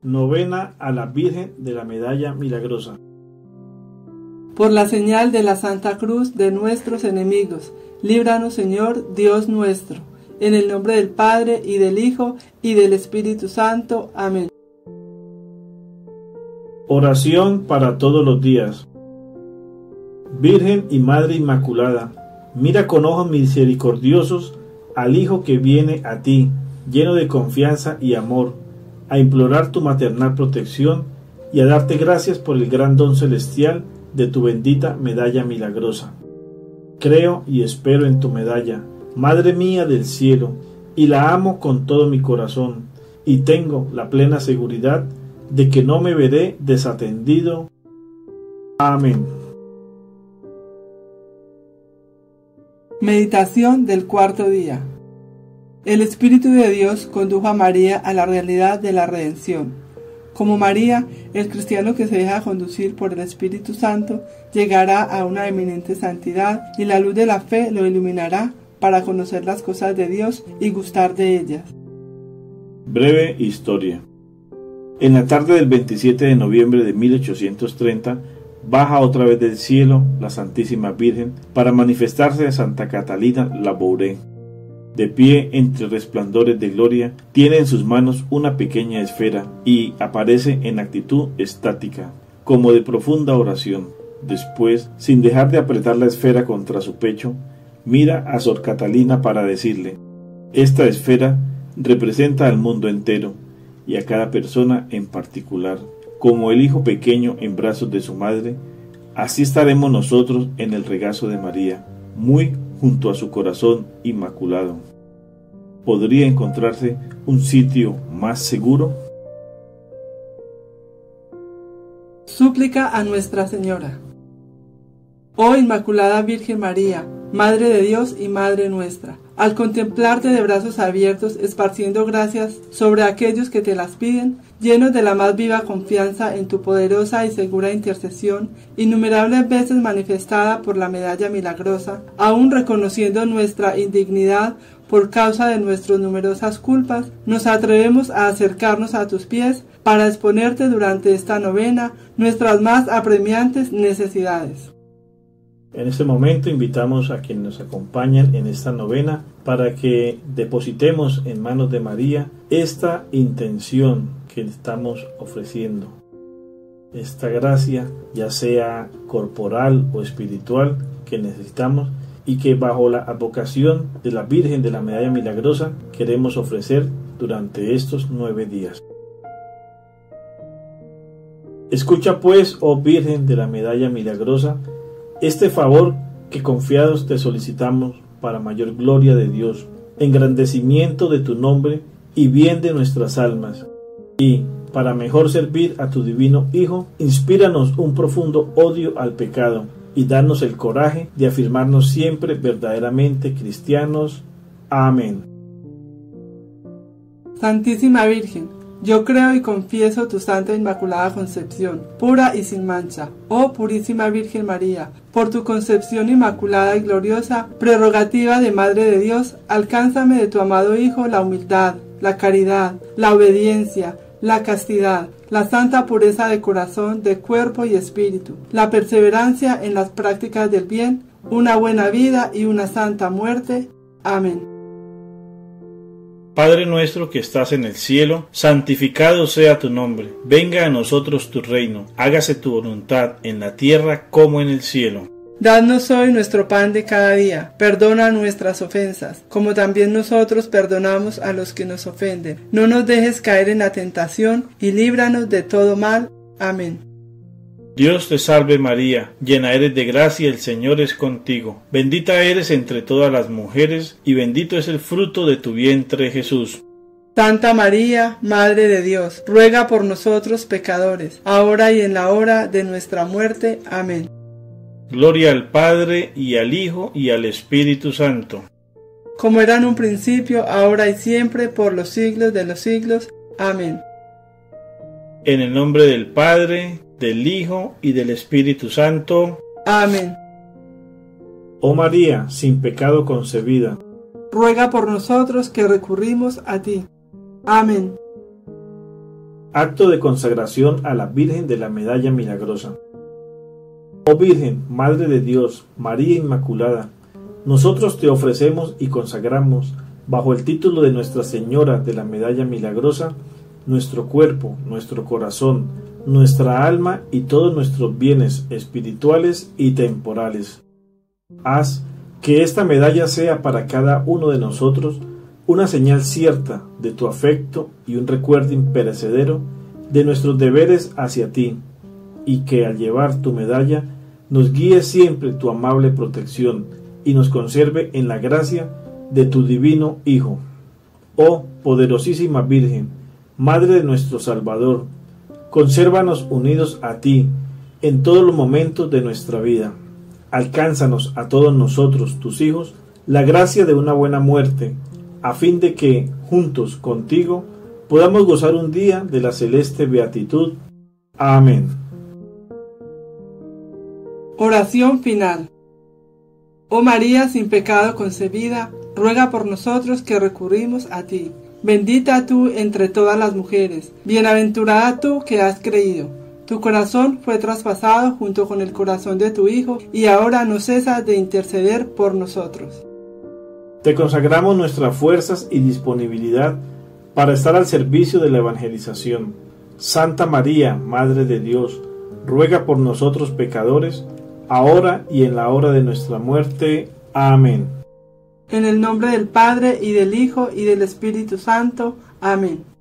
Novena a la Virgen de la Medalla Milagrosa. Por la señal de la Santa Cruz de nuestros enemigos, líbranos, Señor, Dios nuestro. En el nombre del Padre, y del Hijo, y del Espíritu Santo. Amén. Oración para todos los días. Virgen y Madre Inmaculada, mira con ojos misericordiosos al Hijo que viene a ti, lleno de confianza y amor, a implorar tu maternal protección y a darte gracias por el gran don celestial de tu bendita medalla milagrosa. Creo y espero en tu medalla, Madre mía del cielo, y la amo con todo mi corazón, y tengo la plena seguridad de que no me veré desatendido. Amén. Meditación del cuarto día. El Espíritu de Dios condujo a María a la realidad de la redención. Como María, el cristiano que se deja conducir por el Espíritu Santo llegará a una eminente santidad y la luz de la fe lo iluminará para conocer las cosas de Dios y gustar de ellas. Breve historia. En la tarde del 27 de noviembre de 1830, baja otra vez del cielo la Santísima Virgen para manifestarse a Santa Catalina Labouré. De pie entre resplandores de gloria, tiene en sus manos una pequeña esfera y aparece en actitud estática, como de profunda oración. Después, sin dejar de apretar la esfera contra su pecho, mira a Sor Catalina para decirle: esta esfera representa al mundo entero y a cada persona en particular. Como el hijo pequeño en brazos de su madre, así estaremos nosotros en el regazo de María, muy junto a su corazón inmaculado. ¿Podría encontrarse un sitio más seguro? Súplica a Nuestra Señora. Oh Inmaculada Virgen María, Madre de Dios y Madre nuestra, al contemplarte de brazos abiertos, esparciendo gracias sobre aquellos que te las piden, llenos de la más viva confianza en tu poderosa y segura intercesión, innumerables veces manifestada por la medalla milagrosa, aún reconociendo nuestra indignidad por causa de nuestras numerosas culpas, nos atrevemos a acercarnos a tus pies para exponerte durante esta novena nuestras más apremiantes necesidades. En este momento invitamos a quienes nos acompañan en esta novena para que depositemos en manos de María esta intención que estamos ofreciendo. Esta gracia, ya sea corporal o espiritual, que necesitamos y que bajo la advocación de la Virgen de la Medalla Milagrosa queremos ofrecer durante estos 9 días. Escucha pues, oh Virgen de la Medalla Milagrosa, este favor que confiados te solicitamos para mayor gloria de Dios, engrandecimiento de tu nombre y bien de nuestras almas. Y, para mejor servir a tu divino Hijo, inspíranos un profundo odio al pecado y danos el coraje de afirmarnos siempre verdaderamente cristianos. Amén. Santísima Virgen, yo creo y confieso tu Santa Inmaculada Concepción, pura y sin mancha. Oh Purísima Virgen María, por tu concepción inmaculada y gloriosa, prerrogativa de Madre de Dios, alcánzame de tu amado Hijo la humildad, la caridad, la obediencia, la castidad, la santa pureza de corazón, de cuerpo y espíritu, la perseverancia en las prácticas del bien, una buena vida y una santa muerte. Amén. Padre nuestro que estás en el cielo, santificado sea tu nombre. Venga a nosotros tu reino. Hágase tu voluntad en la tierra como en el cielo. Danos hoy nuestro pan de cada día. Perdona nuestras ofensas, como también nosotros perdonamos a los que nos ofenden. No nos dejes caer en la tentación y líbranos de todo mal. Amén. Dios te salve María, llena eres de gracia, el Señor es contigo. Bendita eres entre todas las mujeres, y bendito es el fruto de tu vientre, Jesús. Santa María, Madre de Dios, ruega por nosotros pecadores, ahora y en la hora de nuestra muerte. Amén. Gloria al Padre, y al Hijo, y al Espíritu Santo. Como era en un principio, ahora y siempre, por los siglos de los siglos. Amén. En el nombre del Padre, del Hijo y del Espíritu Santo. Amén. Oh María, sin pecado concebida, ruega por nosotros que recurrimos a ti. Amén. Acto de consagración a la Virgen de la Medalla Milagrosa. Oh Virgen, Madre de Dios, María Inmaculada, nosotros te ofrecemos y consagramos, bajo el título de Nuestra Señora de la Medalla Milagrosa, nuestro cuerpo, nuestro corazón, nuestra alma y todos nuestros bienes espirituales y temporales. Haz que esta medalla sea para cada uno de nosotros una señal cierta de tu afecto y un recuerdo imperecedero de nuestros deberes hacia ti, y que al llevar tu medalla nos guíe siempre tu amable protección y nos conserve en la gracia de tu divino Hijo. Oh poderosísima Virgen, Madre de nuestro Salvador, consérvanos unidos a ti en todos los momentos de nuestra vida. Alcánzanos a todos nosotros, tus hijos, la gracia de una buena muerte, a fin de que, juntos contigo, podamos gozar un día de la celeste beatitud. Amén. Oración final. Oh María sin pecado concebida, ruega por nosotros que recurrimos a ti. Bendita tú entre todas las mujeres, bienaventurada tú que has creído. Tu corazón fue traspasado junto con el corazón de tu Hijo, y ahora no cesas de interceder por nosotros. Te consagramos nuestras fuerzas y disponibilidad para estar al servicio de la evangelización. Santa María, Madre de Dios, ruega por nosotros pecadores, ahora y en la hora de nuestra muerte. Amén. En el nombre del Padre, y del Hijo, y del Espíritu Santo. Amén.